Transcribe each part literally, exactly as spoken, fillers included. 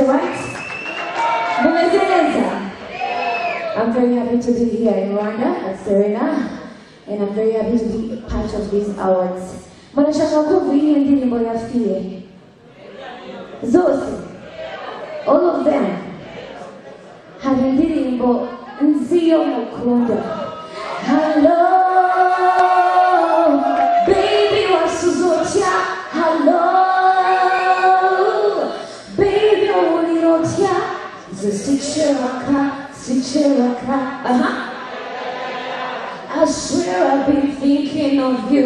it right? I'm very happy to be here in Rwanda at Serena, and I'm very happy to be part of these awards. Mnashaka kumva iyi ndirimbo yafiye zose, all of them. Hari indirimbo nziyo mukunda. Hello, baby wasuzotia. Hello, baby ulirotia. Zisichiraka, sichiraka. Uh-huh. I swear I've been thinking of you.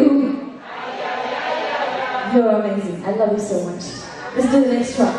You're amazing. I love you so much. Let's do the next track.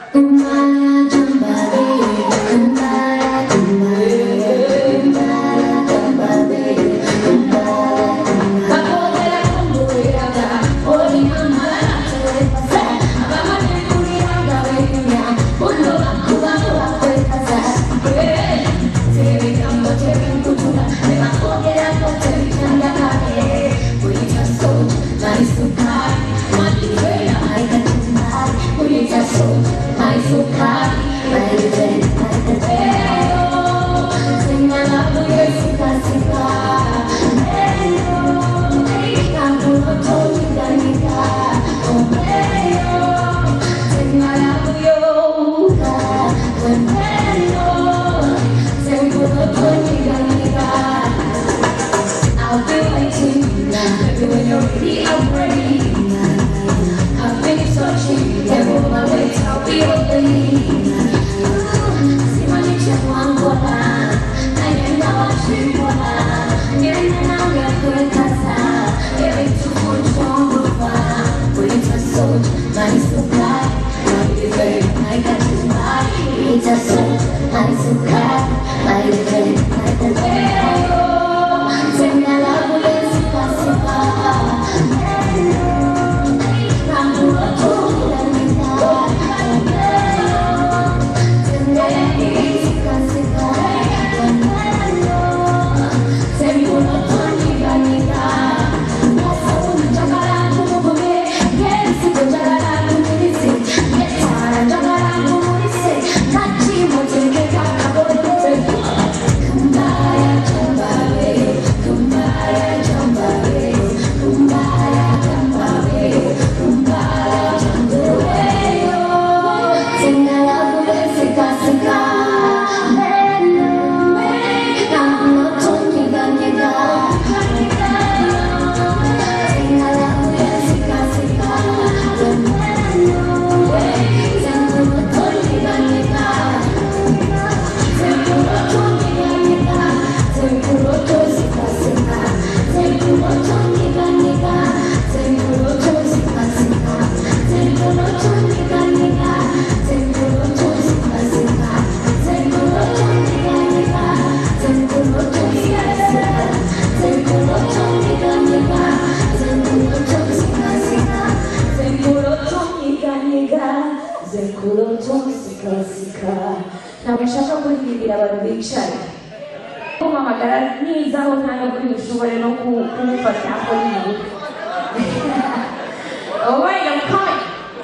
All right, I'm coming.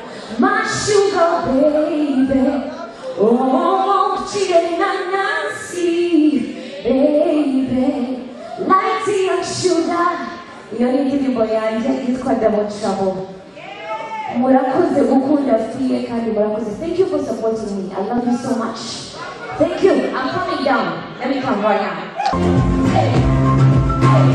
My sugar baby, oh, Chilenanasi, baby, lighty and sugar. You need to be boy, it's quite about trouble. Murakoze gukunda fiye kandi murakoze. Thank you for supporting me. I love you so much. Thank you. I'm coming down. Let me come right now. Hey. Hey.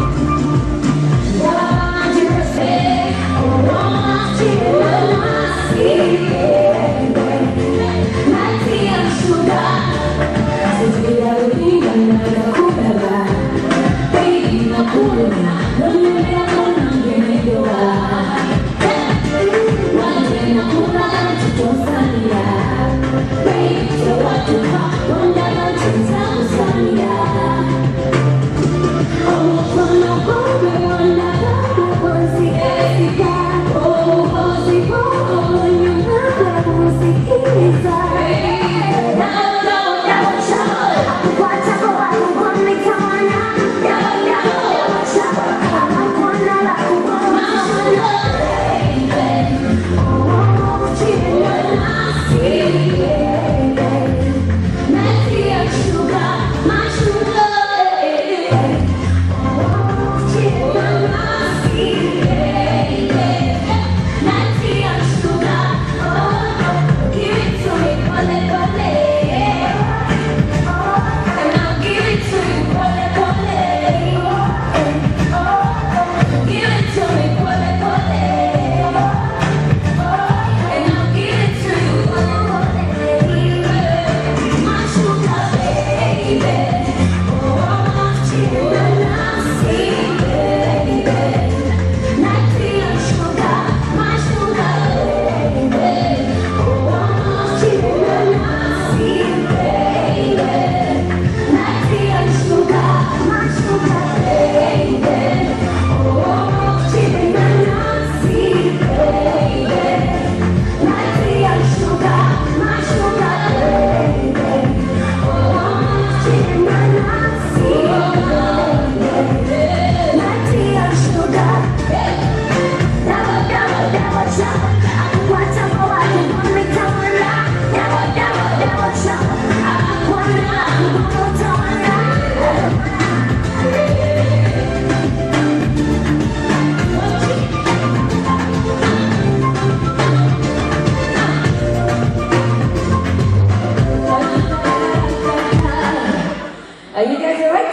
Are you guys alright?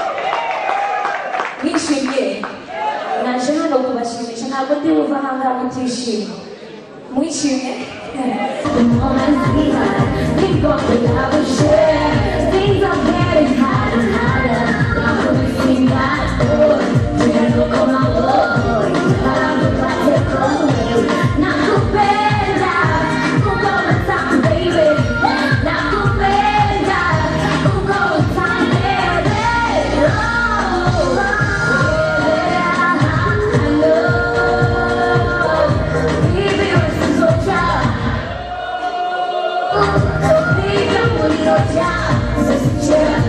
Mwishimye. Naje hano kubashimisha ntabwo ndi buva ahangaha mutishimye. Mwishimye. Things are getting harder and harder. I'm gonna sing that boy. We're gonna go my boy. But I'm gonna let it go. Not too bad. We'll go with time, baby. Not too bad. We'll go with time, baby. Oh, yeah, I know. Baby, you're so tough. Baby, you're so tough.